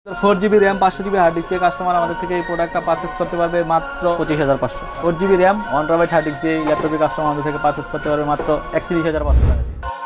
4GB RAM 500GB hard disk দিয়ে customer আমাদের থেকে এই প্রোডাক্টটা পারচেজ করতে পারবে মাত্র 25500। 4GB RAM 1TB hard disk দিয়ে এই ল্যাপটপটি কাস্টমার আমাদের থেকে পারচেজ করতে পারবে মাত্র 31500 টাকা।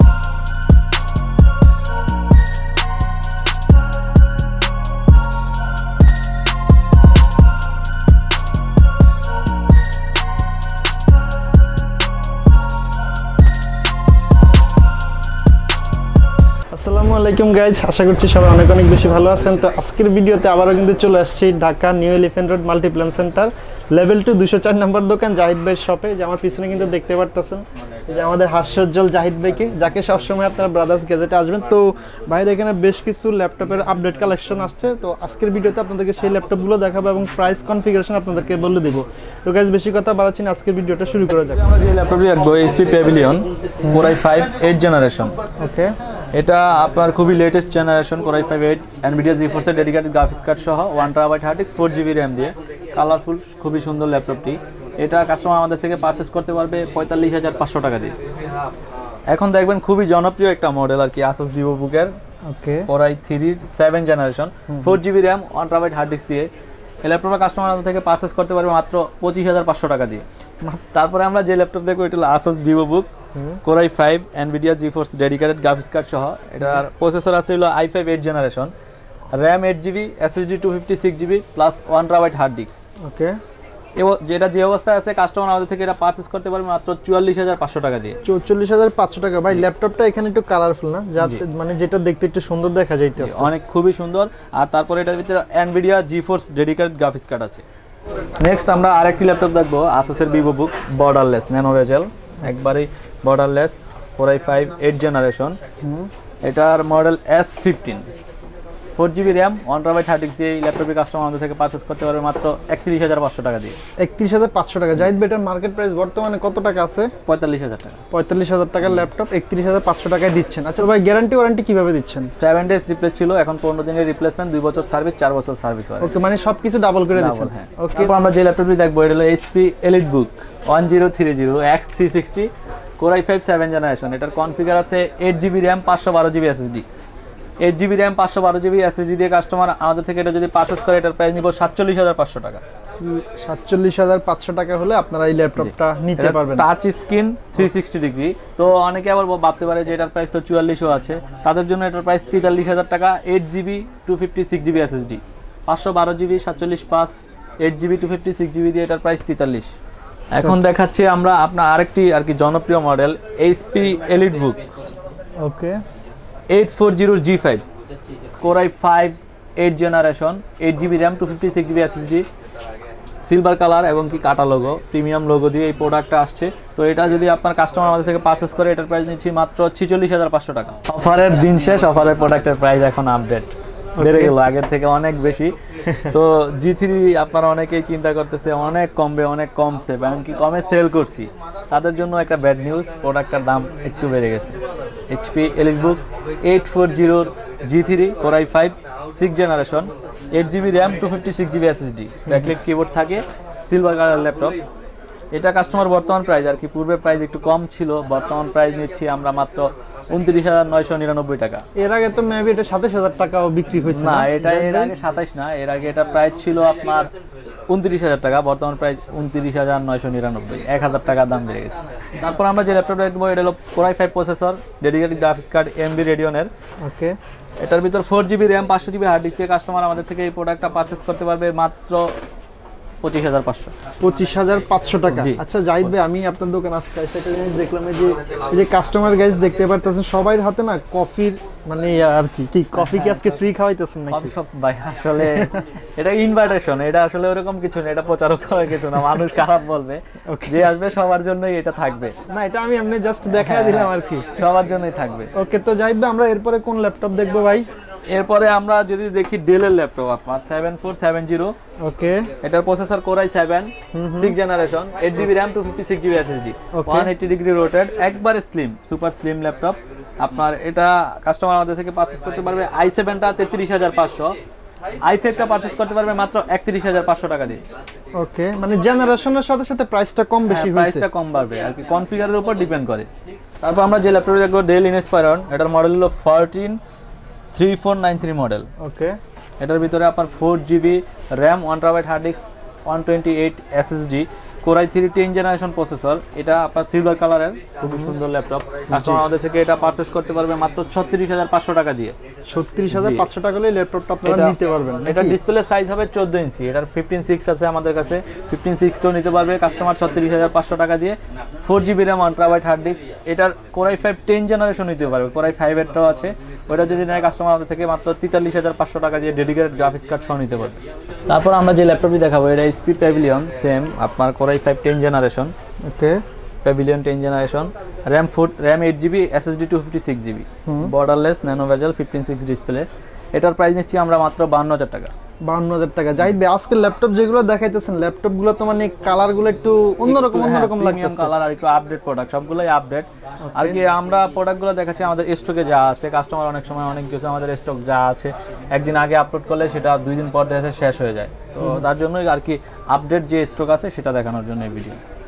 আসসালামু আলাইকুম গাইজ, আশা করছি সবাই অনেক অনেক বেশি ভালো আছেন। তো আজকের ভিডিওতে আবারও কিন্তু চলে আসছি Dhaka new elephant road multiplan centre level 2 204 number দোকান জাহিদ ভাইয়ের শপে। যে আমার পিছনে কিন্তু দেখতে পারতেছেন যে আমাদের হাস্যোজ্জ্বল জাহিদ ভাইকে, যাকে সবসময় আপনারা ব্রাদার্স গ্যাজেটে আসবেন। তো বাইরে এখানে বেশ কিছু ল্যাপটপের আপডেট কালেকশন আসছে, তো আজকের ভিডিওতে আপনাদেরকে সেই ল্যাপটপগুলো দেখাবো এবং প্রাইস কনফিগারেশন আপনাদেরকে বলে দেবো। তো গাইজ বেশি কথা বাড়াচ্ছি না, আজকের ভিডিওটা শুরু করা যাক। আমরা যে ল্যাপটপটি দেখবো HP Pavilion Core i5 8 generation. Okay, এটা আপনার খুবই latest generation Core i5 8 NVIDIA GeForce এর ডেডিকেটেড গ্রাফিক্স কার্ড সহ 1TB hard disk 4GB RAM দিয়ে কালারফুল খুবই সুন্দর ল্যাপটপটি। এটা কাস্টমার আমাদের থেকে পারচেজ করতে পারবে 45500 টাকা দিয়ে। এখন দেখবেন খুবই জনপ্রিয় একটা মডেল আর কি Asus VivoBook এর okay Core i3 7 generation 4GB RAM 1TB hard disk দিয়ে এই ল্যাপটপটা কাস্টমার আমাদের থেকে পারচেজ করতে পারবে মাত্র 25500 টাকা দিয়ে। তারপরে আমরা যে ল্যাপটপ দেখবো এটা হলো Asus VivoBook Core i5 NVIDIA GeForce dedicated graphics card সহ। এটার প্রসেসর আছে হলো i5 8 generation, RAM 8GB, SSD 256GB plus 1TB hard disk. Okay, যেটা যে অবস্থায় আছে কাস্টমার আমাদের থেকে এটা পারচেজ করতে পারবে মাত্র 44500 টাকা দিয়ে। 44500 টাকা। ভাই ল্যাপটপটা এখানে একটু কালারফুল না, মানে যেটা দেখতে একটু সুন্দর দেখা যাইতেছে, অনেক খুবই সুন্দর। আর তারপরে এটার ভিতরে NVIDIA GeForce dedicated graphics card আছে। নেক্সট আমরা আরেকটি ল্যাপটপ দেখবো Asus এর VivoBook বর্ডারলেস ন্যানো বেজেল, একবারেই বর্ডারলেস Core i5 8 জেনারেশন। এটার model S15 4GB RAM 1TB hard disk দিয়ে এই ল্যাপটপটি কাস্টমার আমাদের থেকে পারচেজ করতে পারবে মাত্র 31500 টাকা দিয়ে। 31500 টাকা। জাহিদ ভাই এটার মার্কেট প্রাইস বর্তমানে কত টাকা আছে? 45000 টাকা। 45000 টাকার ল্যাপটপ 31500 টাকায় দিচ্ছেন। আচ্ছা ভাই, গ্যারান্টি ওয়ারেন্টি কিভাবে দিচ্ছেন? 7 ডেজ রিপ্লেস ছিল, এখন 15 দিনের রিপ্লেসমেন্ট, 2 বছর সার্ভিস, 4 বছর সার্ভিস ওয়ারেন্টি। ওকে, মানে সবকিছু ডাবল করে দিচ্ছেন। ওকে, তারপর আমরা যে ল্যাপটপটি দেখবো এটা হলো HP EliteBook 1030 X360 Core i5 7 generation. এটার কনফিগার আছে 8GB RAM 512GB SSD। 8GB RAM 512GB SSD দিয়ে কাস্টমার আমাদের থেকে এটা যদি পারচেজ করে এটার প্রাইস নিব 47500 টাকা। 47500 টাকা হলে আপনারা এই ল্যাপটপটা নিতে পারবেন। Touch screen 360 degree. তো অনেকে আবার ভাবতে পারে যে এটার প্রাইস তো 44ও আছে, তাদের জন্য এটার প্রাইস 43000 টাকা। 8GB 256GB SSD 512GB 47.5 8GB 256GB দিয়ে এটার প্রাইস 43। এখন দেখাচ্ছি আমরা আপনার আরেকটি আর কি জনপ্রিয় model HP EliteBook okay 840G5 Core i5 8 generation 8GB RAM 256GB SSD silver colour এবং কি কাটা লোগো প্রিমিয়াম লোগো দিয়ে এই প্রোডাক্টটা আসছে। তো এটা যদি আপনার কাস্টমার আমাদের থেকে পারচেজ করে এটার প্রাইস নিচ্ছি মাত্র 46500 টাকা। অফারের দিন শেষ, অফারের প্রোডাক্টের প্রাইস এখন আপডেট বেড়ে গেল আগের থেকে অনেক বেশি। তো G3 আপনারা অনেকেই চিন্তা করতেছে অনেক কমবে, অনেক কমছে বা এমনকি কমে সেল করছি, তাদের জন্য একটা ব্যাড নিউজ, প্রোডাক্টটার দাম একটু বেড়ে গেছে। HP EliteBook 840G3 Core i5 6 generation 8GB RAM 256GB SSD backlight keyboard থাকে, সিলভার কালার ল্যাপটপ। এটা কাস্টমার বর্তমান প্রাইস আর কি, পূর্বের প্রাইস একটু কম ছিল, বর্তমান প্রাইস নিচ্ছি আমরা মাত্র 29999 টাকা। এর আগে তো মেবি এটা 27000 টাকাও বিক্রি হয়েছে না, এটা এর আগে 27 না, এর আগে এটা প্রাইস ছিল আপনার 29000 টাকা, বর্তমান প্রাইস 29999, 1000 টাকা দাম বেড়ে গেছে। তারপর আমরা যে ল্যাপটপটা দেখবো এটা হলো Core i5 processor dedicated graphics card AMD Radeon-এর। ওকে, এটার ভিতর 4GB RAM 500GB hard disk দিয়ে কাস্টমার আমাদের থেকে এই প্রোডাক্টটা পারচেজ করতে পারবে মাত্র 25500 টাকা। আচ্ছা জাহিদ ভাই, আমি আপনার দোকান আজকে সেটা জিনিস দেখলাম, এই যে কাস্টমার গাইস দেখতে পারতেছেন সবাই হাতে না কফির মানে আর কি কফি কি আজকে ফ্রি খাওয়াইতেছেন নাকি? কফি সব ভাই আসলে এটা ইনভাইটেশন, এটা আসলে এরকম কিছু না, এটা প্রচারক করার কিছু না, মানুষ খারাপ বলবে, যে আসবে সবার জন্যই এটা থাকবে না, এটা আমি এমনি জাস্ট দেখায় দিলাম আর কি, সবার জন্যই থাকবে। ওকে, তো জাহিদ ভাই আমরা এরপরে কোন ল্যাপটপ দেখবো ভাই? এরপরে আমরা যদি দেখি ডেলের ল্যাপটপ আপনার 7470। ওকে, এটার processor Core i7 6 generation 8GB RAM 256GB SSD 180 degree rotate, একবারে স্লিম সুপার স্লিম ল্যাপটপ। আপনার এটা কাস্টমার আমাদের থেকে পারচেজ করতে পারবে i7টা 33500, i5টা পারচেজ করতে পারবে মাত্র 31500 টাকা দিয়ে। ওকে, মানে জেনারেশনের সাথে সাথে প্রাইসটা কম বেশি হইছে, প্রাইসটা কম বাড়বে আর কি, কনফিগারের উপর ডিপেন্ড করে। তারপর আমরা যে ল্যাপটপটা দেখব ডেল ইনস্পায়রন, এটার মডেল হলো 1439493 মডেল। ওকে, এটার ভিতরে আপনার 4GB RAM 1TB hard disk 128 SSD core i 3 10 generation processor. এটা আপনার সিলভার কালারের খুবই সুন্দর ল্যাপটপ। কাস্টমার আমাদের থেকে এটা পারচেজ করতে পারবে মাত্র 36,500 টাকা দিয়ে। 36,500 টাকা হলে ল্যাপটপটা আপনারা নিতে পারবেন। এটা ডিসপ্লে সাইজ হবে 14 ইঞ্চি। এটার 15.6 আছে আমাদের কাছে, 15.6 নিতে পারবে কাস্টমার 36,500 টাকা দিয়ে। 4GB RAM 1TB hard disk. এটার কোরাই 5 10 জেনারেশন নিতে পারবে, কোরাই 5 এরটাও আছে। ওটা যদি নেয় কাস্টমার আমাদের থেকে মাত্র 43,500 টাকা দিয়ে ডেডিকেটেড গ্রাফিক্স কার্ড সহ নিতে পারবে। তারপর আমরা যে ল্যাপটপটি দেখাবো এটা এইচপি প্যাভিলিয়ন, সেম আপনার core i 5 10 generation. Okay, Pavilion 10 generation, RAM 8GB, SSD 256GB, borderless nano bezel 15.6 display. এটার প্রাইস নিচ্ছি আমরা মাত্র 52,000 টাকা। 52,000 টাকা। জাহিদ ভাই, আজকের ল্যাপটপ যেগুলো দেখাইতেছেন ল্যাপটপগুলো তো মানে কালারগুলো একটু অন্যরকম লাগতেছে। কালার আর একটু আপডেট প্রোডাক্ট, সবগুলোই আপডেট। আর কি আমরা প্রোডাক্টগুলো দেখাচ্ছি আমাদের স্টকে যা আছে। কাস্টমার অনেক সময় অনেক কিছু আমাদের স্টক যা আছে একদিন আগে আপলোড করলে সেটা 2 দিন পর দেখা শেষ হয়ে যায়, তো তার জন্যই আর কি আপডেট যে স্টক আছে সেটা দেখানোর জন্য এই ভিডিও।